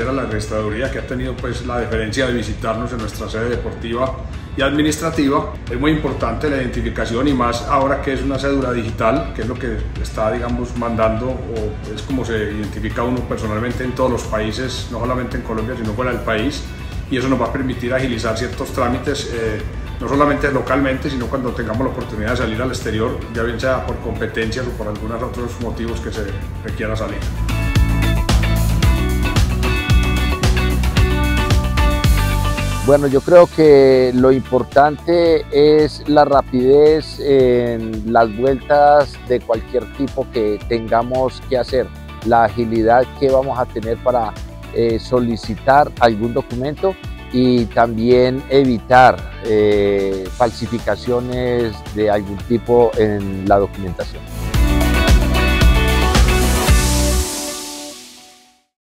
agradecer a la registraduría que ha tenido pues la deferencia de visitarnos en nuestra sede deportiva y administrativa. Es muy importante la identificación y más ahora que es una cédula digital, que es lo que está, digamos, mandando, o es como se identifica uno personalmente en todos los países, no solamente en Colombia, sino fuera del país, y eso nos va a permitir agilizar ciertos trámites, no solamente localmente, sino cuando tengamos la oportunidad de salir al exterior, ya bien sea por competencias o por algunos otros motivos que se requiera salir. Bueno, yo creo que lo importante es la rapidez en las vueltas de cualquier tipo que tengamos que hacer, la agilidad que vamos a tener para solicitar algún documento y también evitar falsificaciones de algún tipo en la documentación.